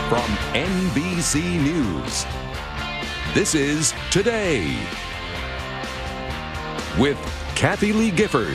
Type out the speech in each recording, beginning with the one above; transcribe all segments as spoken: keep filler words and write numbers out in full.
from N B C News. This is Today with Kathie Lee Gifford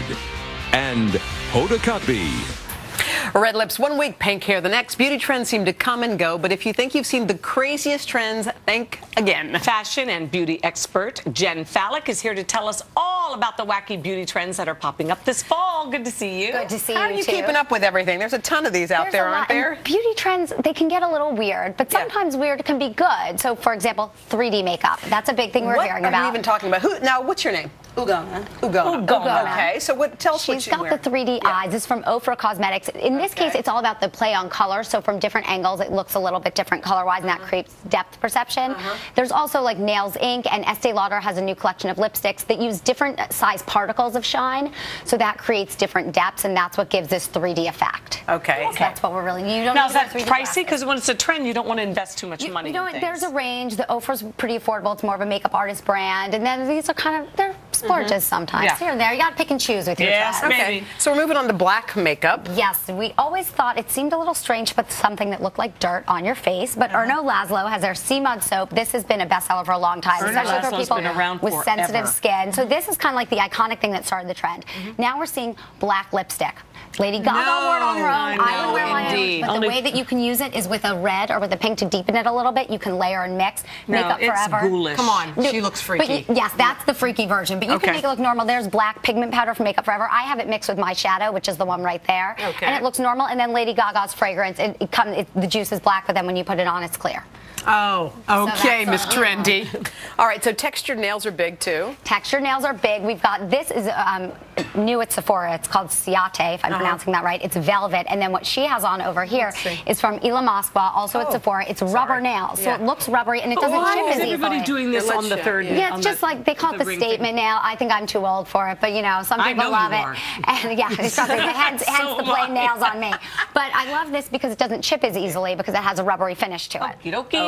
and Hoda Kotb. Red lips one week, pink hair the next. Beauty trends seem to come and go, but if you think you've seen the craziest trends, think again. Fashion and beauty expert Jen Fallick is here to tell us all about the wacky beauty trends that are popping up this fall. Good to see you. Good to see How you, are you too. keeping up with everything? There's a ton of these out There's there, a lot. aren't there? And beauty trends, they can get a little weird, but Yeah. sometimes weird can be good. So, for example, three D makeup. That's a big thing we're what hearing are about. you even talking about? Who? Now, what's your name? Ugonna. Ugonna. Ugonna. Okay, so what? Tell us She's what you got wear. the three D Yeah. eyes. This is from Ofra Cosmetics. In this Okay. case, it's all about the play on color. So from different angles, it looks a little bit different color-wise, and that creates depth perception. Uh-huh. There's also like Nails Incorporated and Estee Lauder has a new collection of lipsticks that use different size particles of shine. So that creates different depths, and that's what gives this three D effect. Okay. So that's what we're really. You don't Now, need is to that wear three D pricey? glasses. Because when it's a trend, you don't want to invest too much You, money you know in what? things. There's a range. The Ofra's pretty affordable. It's more of a makeup artist brand, and then these are kind of they're splurges sometimes. Yeah. Here and there, you got to pick and choose with your Yes, trends. maybe. Okay, so we're moving on to black makeup. Yes, we always thought it seemed a little strange to put something that looked like dirt on your face, but Erno Laszlo has their Sea Mud soap. This has been a bestseller for a long time, Erno especially for Laszlo's people been around with forever. sensitive skin. So this is kind of like the iconic thing that started the trend. Now we're seeing black lipstick. Lady Gaga No, wore it on her I own. know, I would wear my indeed. own. But Only- the way that you can use it is with a red or with a pink to deepen it a little bit. You can layer and mix. No, Makeup it's forever. ghoulish. Come on, No, she looks but freaky. y- yes, that's the freaky version. But you Okay. can make it look normal. There's black pigment powder from Makeup Forever. I have it mixed with my shadow, which is the one right there. Okay. And it looks normal. And then Lady Gaga's fragrance, it, it comes, it, the juice is black, but then when you put it on, it's clear. Oh, okay, that's Miss a- Trendy. All right, so textured nails are big too. Textured nails are big. We've got, this is um, new at Sephora. It's called Ciate, if I'm Uh-huh. pronouncing that right. It's velvet. And then what she has on over here Let's see. is from Ila Moskwa, also Oh, at Sephora. It's rubber nails. So Yeah. it looks rubbery and it doesn't Why chip is as everybody easily. doing this It on lets the you- third? yeah. Yeah, on it's just the- like they call it the ring thing? statement nail. I think I'm too old for it, but you know, some I people know love you it. are. And yeah, it's something. Hence, hence So the am I. plain nails on me. But I love this because it doesn't chip as easily because it has a rubbery finish to it. Okie-dokie.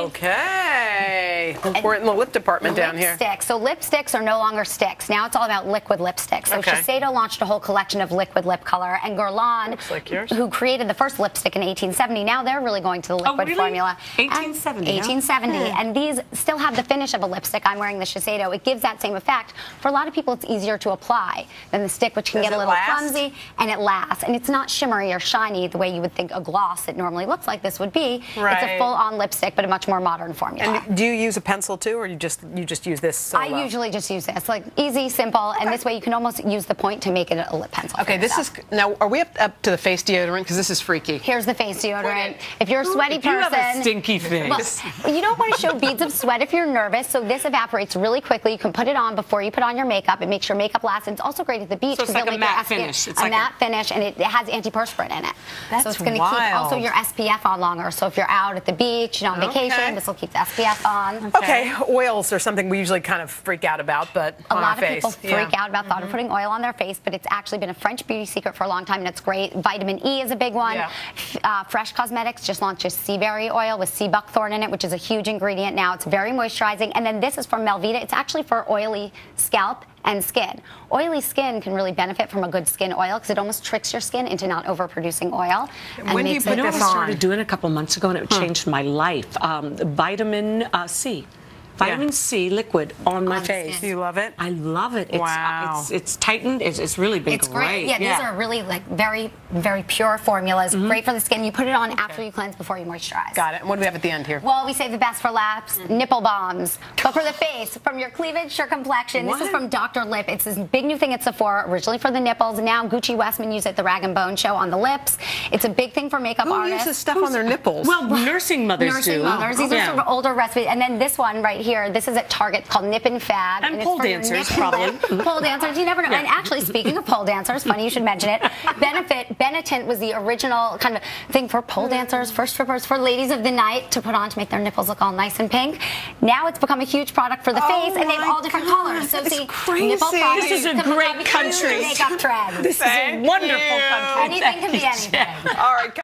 Okay. We're in the lip department down here. Lipsticks. So lipsticks are no longer sticks. Now it's all about liquid lipstick. So Okay. Shiseido launched a whole collection of liquid lip color, and Guerlain, Looks like yours. who created the first lipstick in eighteen seventy, now they're really going to the liquid Oh, really? formula. eighteen seventy, And huh? eighteen seventy, and these still have the finish of a lipstick. I'm wearing the Shiseido. It gives that same effect. For a lot of people, it's easier to apply than the stick, which can Does get a it little last? clumsy, and it lasts. And it's not shimmery or shiny the way you would think a gloss that normally looks like this would be. It's Right. a full-on lipstick, but a much more modern formula. And do you use a pencil too, or you just you just use this solo? I usually just use this, like easy, simple, and this way you can almost use the point to make it a lip pencil. for Okay, this is yourself. now. Are we up, up to the face deodorant? Because this is freaky. Here's the face deodorant. If you're a sweaty If you person, have a stinky face. well, you don't want to show beads of sweat if you're nervous. So this evaporates really quickly. You can put it on before you put on your makeup. It makes your makeup last, and it's also great at the beach. So it's 'cause like it'll a make your matte S P F finish. It's a like a- matte finish, and it, it has antiperspirant in it. That's so it's going to keep wild. also your S P F on longer. So if you're out at the beach, you know, on Okay. vacation, this will keep the S P F on. Okay, oils are something we usually kind of freak out about, but A on lot our of face. people freak Yeah. Mm-hmm. out about thought of putting oil on their face, but it's actually been a French beauty secret for a long time, and it's great. Vitamin E is a big one. Yeah. F- Uh, Fresh Cosmetics just launched a sea berry oil with sea buckthorn in it, which is a huge ingredient now. It's very moisturizing. And then this is from Melvita. It's actually for oily scalp and skin. Oily skin can really benefit from a good skin oil because it almost tricks your skin into not overproducing oil. And When do you makes put it You know what I this on? started doing a couple months ago, and it changed my life? Um, vitamin uh, C. Vitamin Yeah. C liquid on my On the face. skin. Do you love it? I love it. It's, Wow. uh, it's, it's tightened. It's, it's really been It's great. Yeah, Yeah. these are really like very, very pure formulas. Great for the skin. You put it on after you cleanse, before you moisturize. Got it. And what do we have at the end here? Well, we save the best for laps, nipple bombs. But for the face, from your cleavage to your complexion, this is What? from Doctor Lip. It's this big new thing at Sephora, originally for the nipples. Now Gucci Westman used it at the Rag and Bone show on the lips. It's a big thing for makeup Who artists. uses stuff on their nipples? Well, nursing mothers Nursing do. mothers. These Yeah. are sort of older recipes. And then this one right here, this is at Target called Nip and Fab. And it's pole for your dancers, nip- probably. Pole dancers, you never know. Yeah. And actually, speaking of pole dancers, funny you should mention it, Benefit, Benetint was the original kind of thing for pole dancers, for strippers, for ladies of the night to put on to make their nipples look all nice and pink. Now it's become a huge product for the Oh face, and they have my all different God, colors. So that's see, crazy. nipple products This is a can become great huge country. makeup trend. This is a wonderful country. Anything can be Thank you, anything. Jen. All right.